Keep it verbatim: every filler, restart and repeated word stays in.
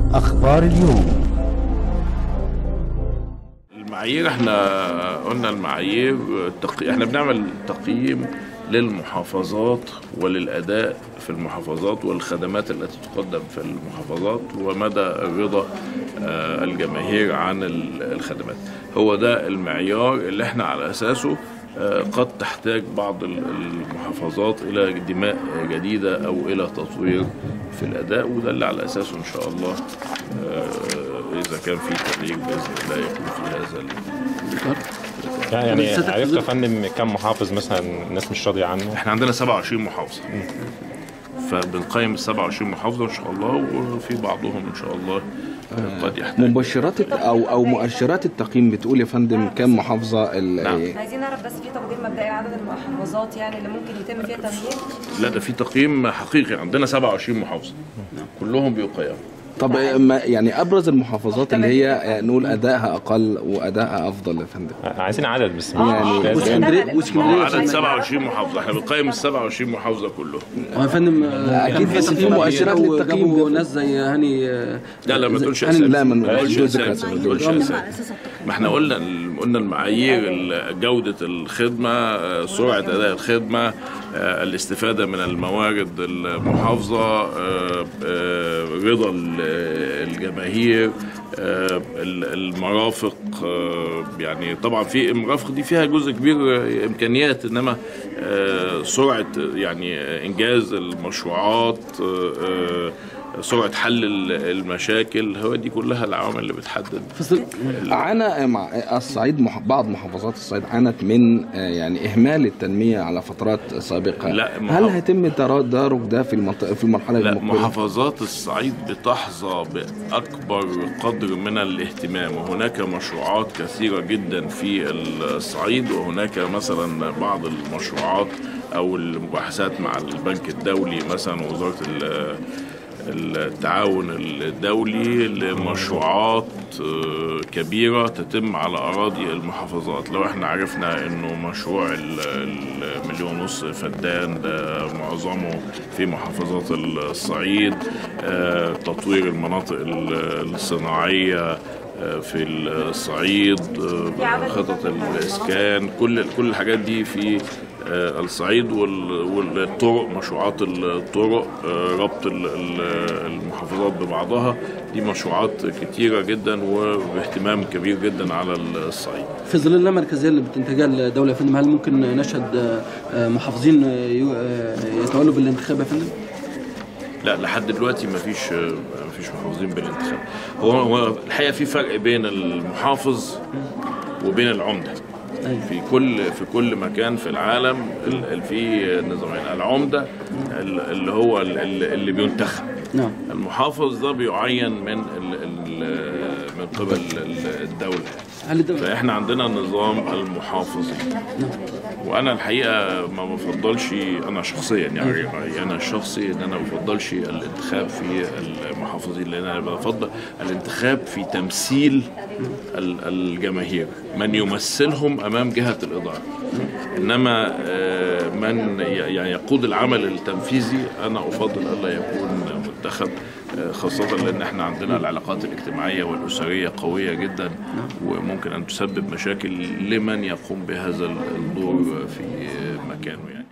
أخبار اليوم. المعايير، احنا قلنا المعايير التقي... احنا بنعمل تقييم للمحافظات وللأداء في المحافظات والخدمات التي تقدم في المحافظات ومدى الرضا الجماهير عن الخدمات. هو ده المعيار اللي احنا على أساسه قد تحتاج بعض المحافظات إلى دماء جديدة أو إلى تطوير في الأداء، وده اللي على أساسه إن شاء الله إذا كان في تغيير بإذن الله يكون في هذا الإطار. يعني عرفت يا فندم كم محافظ مثلا الناس مش راضية عنه؟ إحنا عندنا سبعة وعشرين محافظة، فبنقيم ال سبعة وعشرين محافظة إن شاء الله، وفي بعضهم إن شاء الله قد يحتاج. مبشرات او او مؤشرات التقييم بتقول يا فندم كم محافظه؟ نعم. عايزين نعرف بس في تقدير مبدئي عدد المحافظات يعني اللي ممكن يتم فيها تغيير؟ لا، ده في تقييم حقيقي، عندنا سبعة وعشرين محافظة كلهم بيقيموا. طب يعني ابرز المحافظات اللي هي نقول ادائها اقل وادائها افضل يا فندم؟ عايزين عدد بس يعني واسكندريه واسكندريه عدد سبعة وعشرين محافظه، احنا بنقيم ال سبعة وعشرين محافظه كلهم. يا فندم اكيد بس في مؤشرات للتقييم. ناس زي هاني لا لا ما تقولش اسامي، لا ما تقولش اسامي. ما احنا قلنا قلنا المعايير جوده الخدمه، سرعه اداء الخدمه، الاستفاده من الموارد المحافظه، رضا الجماهير، المرافق. يعني طبعا في المرافق دي فيها جزء كبير امكانيات، انما سرعه يعني انجاز المشروعات، سرعه حل المشاكل، هو دي كلها العوامل اللي بتحدد. عانى مع الصعيد مح... بعض محافظات الصعيد عانت من يعني اهمال التنميه على فترات سابقه. لا محافظ... هل هيتم تدارك ده في المنطقه في المرحله لا المقبله؟ محافظات الصعيد بتحظى باكبر قدر من الاهتمام، وهناك مشروعات كثيره جدا في الصعيد، وهناك مثلا بعض المشروعات او المباحثات مع البنك الدولي مثلا ووزاره التعاون الدولي لمشروعات كبيرة تتم على أراضي المحافظات. لو احنا عرفنا انه مشروع المليون ونص فدان ده معظمه في محافظات الصعيد، تطوير المناطق الصناعية في الصعيد، خطط الإسكان، كل كل الحاجات دي في الصعيد، والطرق، مشروعات الطرق، ربط المحافظات ببعضها، دي مشروعات كتيرة جدا وباهتمام كبير جدا على الصعيد. في ظل المركزية اللي بتنتجها الدولة يا فندم، هل ممكن نشهد محافظين يتولوا بالانتخاب يا فندم؟ لا، لحد دلوقتي ما فيش ما فيش محافظين بالانتخاب. هو هو الحقيقة في فرق بين المحافظ وبين العمدة. في كل في كل مكان في العالم في نظامين. العمدة اللي هو اللي بينتخب، نعم. المحافظ ده بيعين من من قبل الدولة. فاحنا عندنا نظام المحافظي، وانا الحقيقه ما بفضلش انا شخصيا يعني انا الشخصي ان انا ما بفضلش الانتخاب في المحافظين، لان انا بفضل الانتخاب في تمثيل الجماهير، من يمثلهم امام جهه الاداره. انما من يعني يقود العمل التنفيذي انا افضل الا يكون منتخب، خاصة لأن احنا عندنا العلاقات الاجتماعية والأسرية قوية جدا، وممكن أن تسبب مشاكل لمن يقوم بهذا الدور في مكانه يعني.